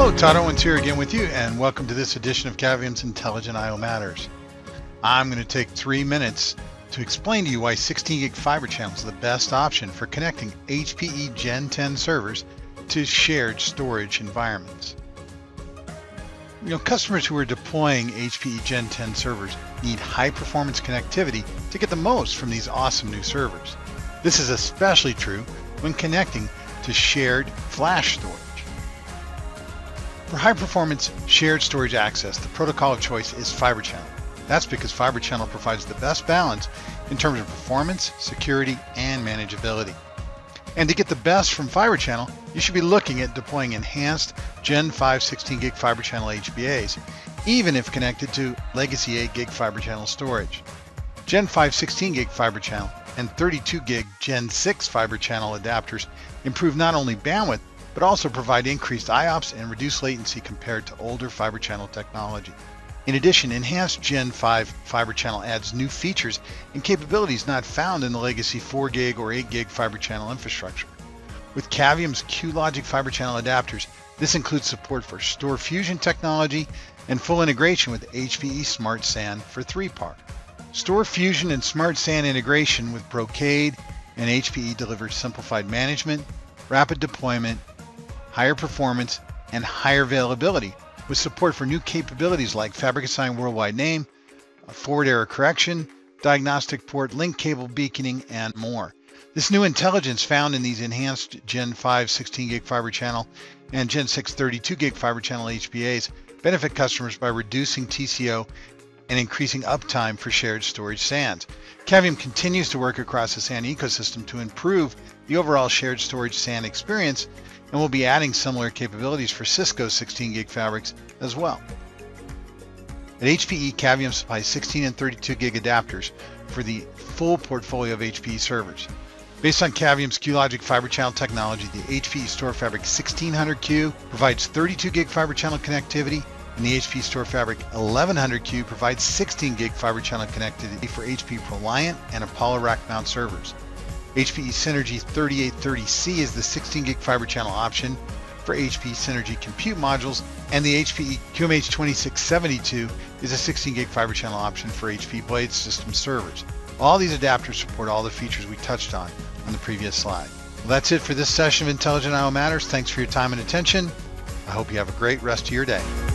Hello, Todd Owens here again with you, and welcome to this edition of Cavium's Intelligent I/O Matters. I'm going to take 3 minutes to explain to you why 16 GB Fibre Channel is the best option for connecting HPE Gen10 servers to shared storage environments. Customers who are deploying HPE Gen10 servers need high-performance connectivity to get the most from these awesome new servers. This is especially true when connecting to shared flash storage. For high-performance shared storage access, the protocol of choice is Fibre Channel. That's because Fibre Channel provides the best balance in terms of performance, security, and manageability. And to get the best from Fibre Channel, you should be looking at deploying Enhanced Gen5 16 GB Fibre Channel HPAs, even if connected to legacy 8 GB Fibre Channel storage. Gen5 16 GB Fibre Channel and 32 GB Gen6 Fibre Channel adapters improve not only bandwidth, but also provide increased IOPS and reduced latency compared to older Fibre Channel technology. In addition, Enhanced Gen5 Fibre Channel adds new features and capabilities not found in the legacy 4 GB or 8 GB Fibre Channel infrastructure. With Cavium's QLogic Fibre Channel adapters, this includes support for Store Fusion technology and full integration with HPE Smart SAN for 3PAR. Store Fusion and Smart SAN integration with Brocade and HPE delivers simplified management, rapid deployment, higher performance, and higher availability with support for new capabilities like Fabric Assign Worldwide Name, forward error correction, diagnostic port, link cable beaconing, and more. This new intelligence found in these Enhanced Gen5 16 GB Fibre Channel and Gen6 32 GB Fibre Channel HPAs benefit customers by reducing TCO and increasing uptime for shared storage SANs. Cavium continues to work across the SAN ecosystem to improve the overall shared storage SAN experience, and we'll be adding similar capabilities for Cisco's 16 GB fabrics as well. At HPE, Cavium supplies 16 and 32 GB adapters for the full portfolio of HPE servers. Based on Cavium's QLogic Fibre Channel technology, the HPE Store Fabric 1600Q provides 32 GB Fibre Channel connectivity, and the HPE Store Fabric 1100Q provides 16 GB Fibre Channel connectivity for HPE ProLiant and Apollo rack mount servers. HPE Synergy 3830C is the 16 GB Fibre Channel option for HPE Synergy compute modules, and the HPE QMH2672 is a 16 GB Fibre Channel option for HPE Blade System servers. All these adapters support all the features we touched on the previous slide. Well, that's it for this session of Intelligent I/O Matters. Thanks for your time and attention. I hope you have a great rest of your day.